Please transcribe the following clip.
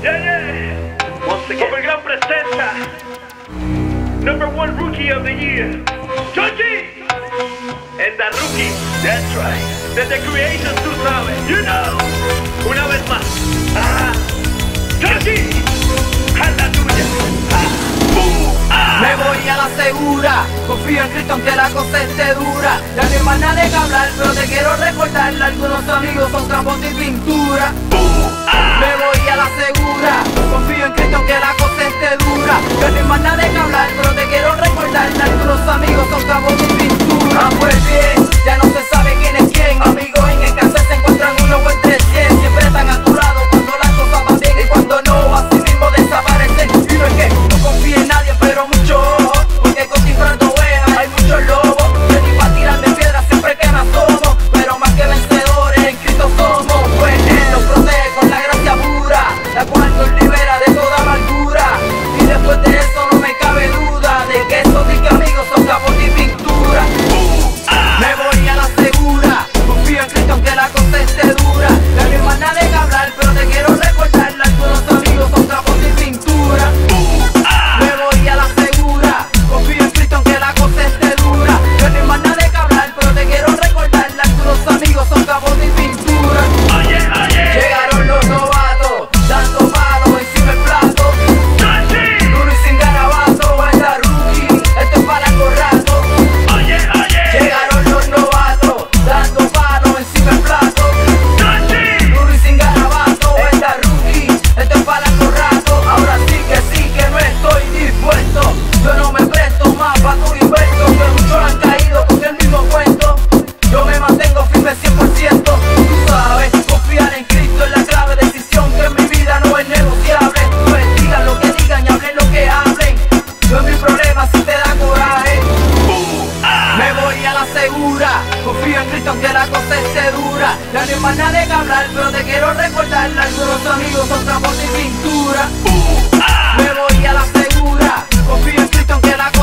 Como el gran presenta #1 Rookie of the Year, Georgie and the Rookie. That's right. Desde Creation, tú sabes. You know. Una vez más. Georgie, haz la tuya. Me voy a la segura, confío en Cristo aunque la cosa esté dura. Ya no hay más nada de que hablar, pero te quiero recordar. Algunos amigos son trapos y pintura. Me voy a la segura, confío en Cristo aunque la cosa esté dura. Ya no hay más nada de que hablar, pero te quiero recordar. Algunos amigos son trapos y pintura. Pues bien, ya no se sabe quién es quién. Amigos en escasez se encuentran uno o entre 100. Siempre están a tu lado cuando las cosas van bien y cuando no, así mismo desaparecen. Y no es que no confíe en nadie, pero mucho ojo, porque contifrando ovejas hay muchos lobos. Que ni pa' tirarme piedras siempre que me asomo, pero más que vencedores en Cristo somos. Pues Él nos protege con la gracia pura, la cual nos libera de toda amargura. Y después de eso no me cabe duda de que esos mis amigos son capos y pintura. Me voy a la segura, confío en Cristo aunque la cosa esté dura. Ya no hay más nada de que hablar, pero te quiero recordar. Algunos amigos son capos y pintura. Me voy a la segura, confío en Cristo aunque la cosa esté dura. Ya no hay más nada de que hablar, pero te quiero recordar. Algunos amigos son capos y pintura. Llegaron los novatos, dando manos encima el plato. Duro y sin garabato, esta rookie, esto es para largo rato. Llegaron los novatos, dando manos encima el plato. Duro y sin garabato, esta rookie, esto es para largo rato. Ahora sí que no estoy dispuesto. Yo no me presto más pa' tu invento, que muchos han caído con el mismo cuento. Yo me mantengo firme 100%. Tú sabes, confiar en Cristo es la clave decisión que en mi vida no es negociable. Pues digan lo que digan y hablen lo que hablen. Yo en mi problema si te da coraje. Me voy a la segura, confío en Cristo aunque la cosa esté dura. Ya no hay más nada de que hablar, pero te quiero recordar. Algunos amigos son trapos y pintura. Me voy a la segura, confío en Cristo aunque la cosa